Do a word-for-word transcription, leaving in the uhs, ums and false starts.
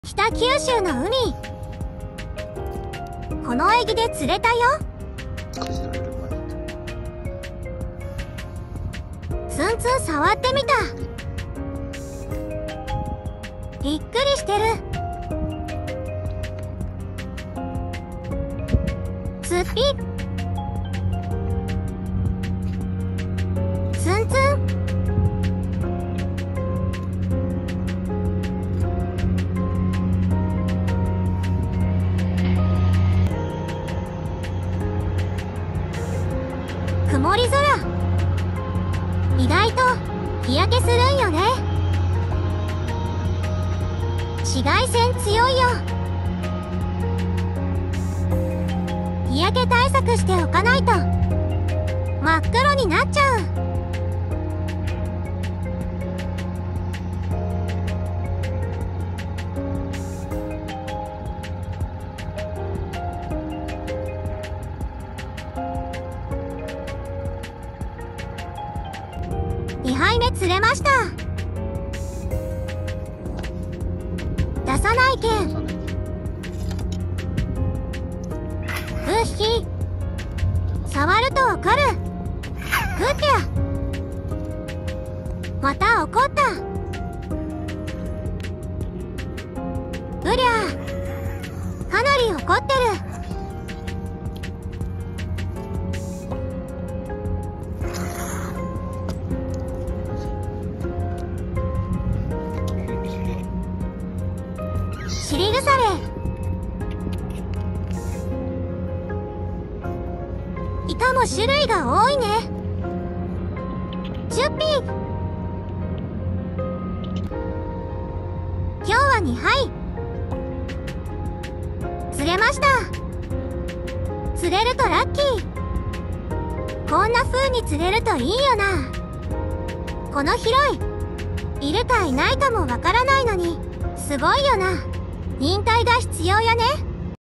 北九州の海、この泳ぎで釣れたよ。ツンツン触ってみた。びっくりしてる。ツッピッ、ツンツン。曇り空、意外と日焼けするんよね。紫外線強いよ。日焼け対策しておかないと真っ黒になっちゃう。にはいめ釣れました。出さないけん。うっひ、触るとわかる。グッピャ、また怒った。うりゃ、かなり怒ってる。尻腐れ。イカも種類が多いね。チュッピー、今日はにはい釣れました。釣れるとラッキー。こんな風に釣れるといいよな。この広い、いるかいないかもわからないのにすごいよな。忍耐が必要やね。